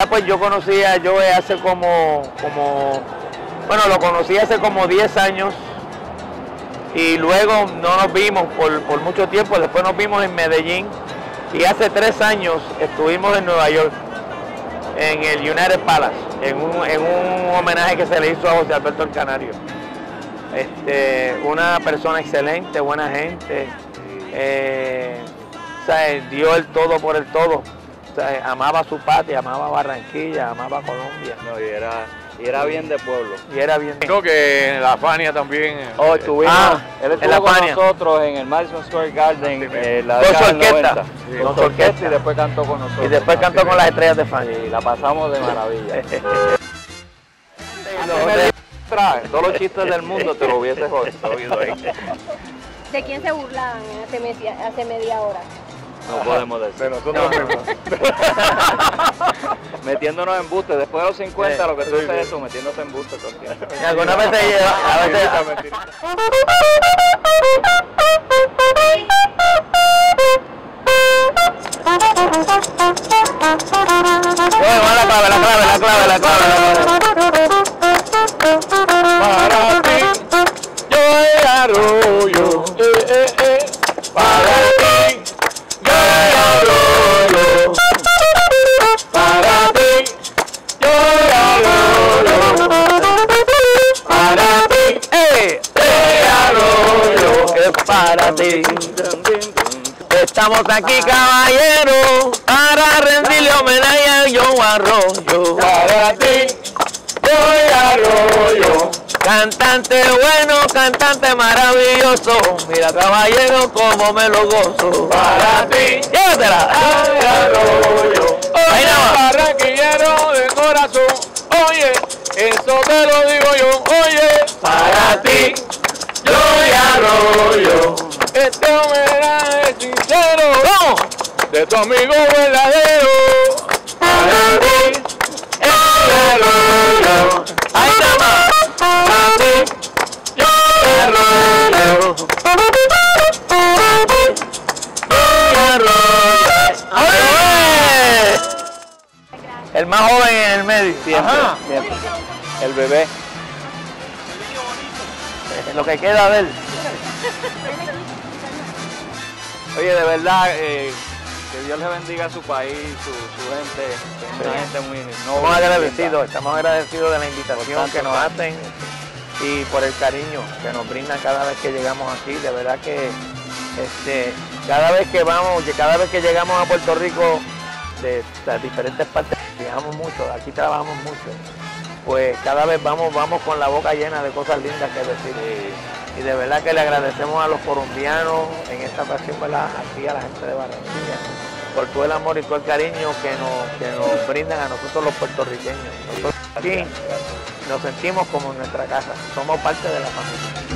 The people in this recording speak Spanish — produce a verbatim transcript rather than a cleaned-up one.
Pues yo conocí a Joe hace como, como, bueno, lo conocí hace como diez años y luego no nos vimos por, por mucho tiempo, después nos vimos en Medellín y hace tres años estuvimos en Nueva York, en el United Palace, en un, en un homenaje que se le hizo a José Alberto el Canario. Este, una persona excelente, buena gente, eh, o sea, dio el todo por el todo. O sea, amaba su patria, amaba Barranquilla, amaba Colombia. No, y era, y era bien de pueblo. Y era bien. Creo que en la Fania también. Oh, estuvimos, ah, él estuvo en la con Fania. nosotros en el Madison Square Garden, Sí, eh, la con su década del orquesta. noventa. Sí, Con su orquesta y después cantó con nosotros. Y después cantó con las estrellas de Fania. Y la pasamos de maravilla. Lo- Todos los chistes del mundo te lo hubieses oído ahí. ¿De quién se burlaban hace media, hace media hora? No podemos decir. De nosotros mismos. Metiéndonos en buste. Después de los cincuenta, Sí, lo que tú sí, haces sí. es eso, metiéndose en buste todo el tiempo. Y algunas veces lleva, a veces, Mentirita, mentirita. Oye, va la clave, la clave, la clave, la clave, la clave. Para ti, yo el arroyo. Eh, eh, eh. Para ti, yo el arroyo. Para ti, yo el arroyo. Para ti, ¡Eh! el arroyo. Que es para ti. Estamos aquí, caballeros, para rendirle homenaje a Joe Arroyo. Para ti, yo el arroyo. Cantante bueno, cantante maravilloso. Mira, caballero, cómo me lo gozo. Para ti, Llévatela. el arroyo. Ahí Oye, nada más. barranquillero de corazón. Oye, eso te lo digo yo. Oye, para ti, yo el arroyo. Este homenaje sincero, ¡Vamos! de tu amigo verdadero. Para ti, el arroyo. Ahí nada más. Para ti, yo el arroyo. ¡Oye! El más joven en el medio. Siempre, Ajá. siempre. El bebé. Lo que queda de él. Oye, de verdad, eh, que Dios le bendiga a su país, su, su gente, que es una gente muy noble. Estamos agradecidos, estamos agradecidos de la invitación Por que nos tanto, hacen y por el cariño que nos brindan cada vez que llegamos aquí. De verdad que este, cada vez que vamos, cada vez que llegamos a Puerto Rico, de las diferentes partes, viajamos mucho, aquí trabajamos mucho, pues cada vez vamos, vamos con la boca llena de cosas lindas que decir. Y de verdad que le agradecemos a los colombianos, en esta ocasión, ¿verdad?, aquí a la gente de Barranquilla, por todo el amor y todo el cariño que nos, que nos brindan a nosotros los puertorriqueños. Nosotros aquí nos sentimos como en nuestra casa, somos parte de la familia.